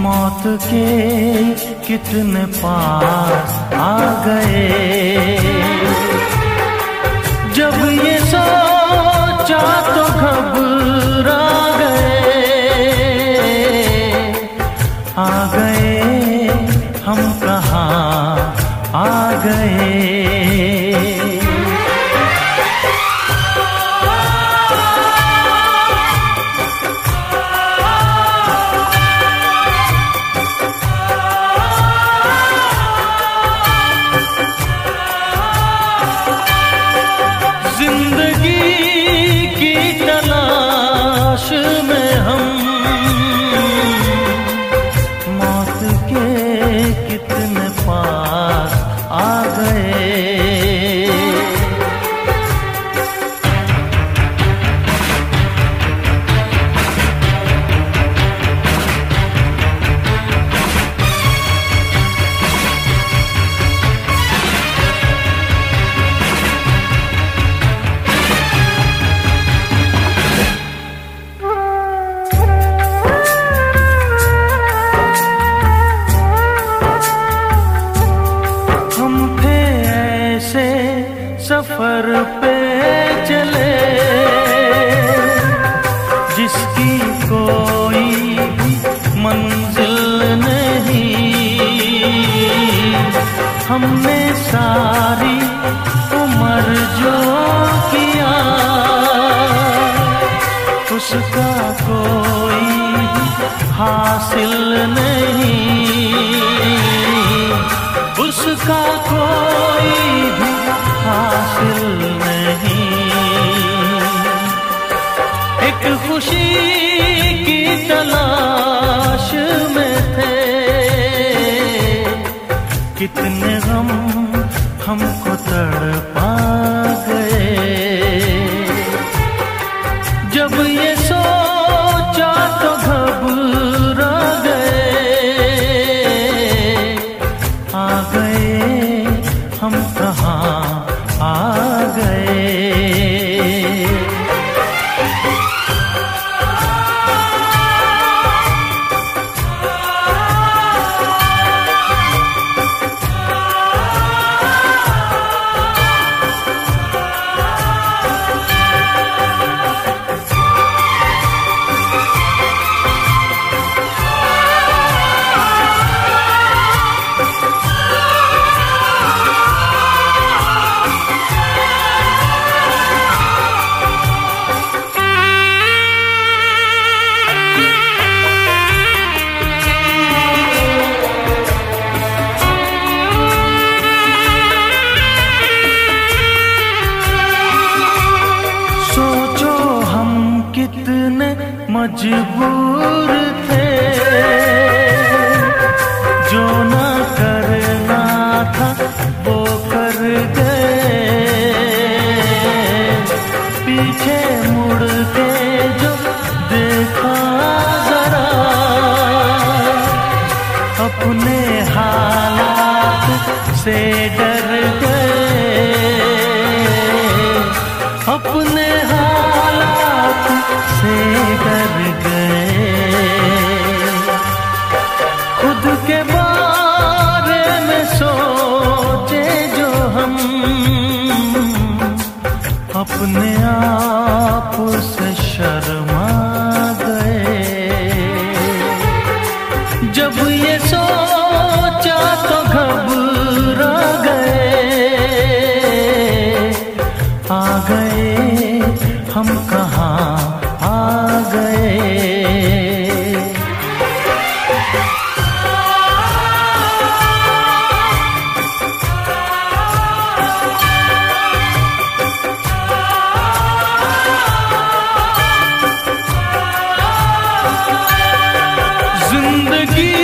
मौत के कितने पास आ गए। जब ये सोचा तो घबरा गए हम कहाँ आ गए। सफर पे चले जिसकी कोई मंजिल नहीं। हमने सारी उम्र जो किया उसका कोई हासिल नहीं। उसका कोई भी हासिल नहीं। एक खुशी की तलाश में थे, कितने गम हमको तड़पा गए। जब ये सोचा तो घबरा गए। आ गए हम कहाँ आ गए। कितने मजबूर थे, जो ना करना था वो कर गए। पीछे मुड़ के जो देखा जरा, अपने हालात से डर गए। अपने हालात से डर गए। खुद के बारे में सोचे जो हम, अपने आप से शर्मा गए। जब ये सोचा तो घबरा गए। आ गए हम कहाँ आ गए। जिंदगी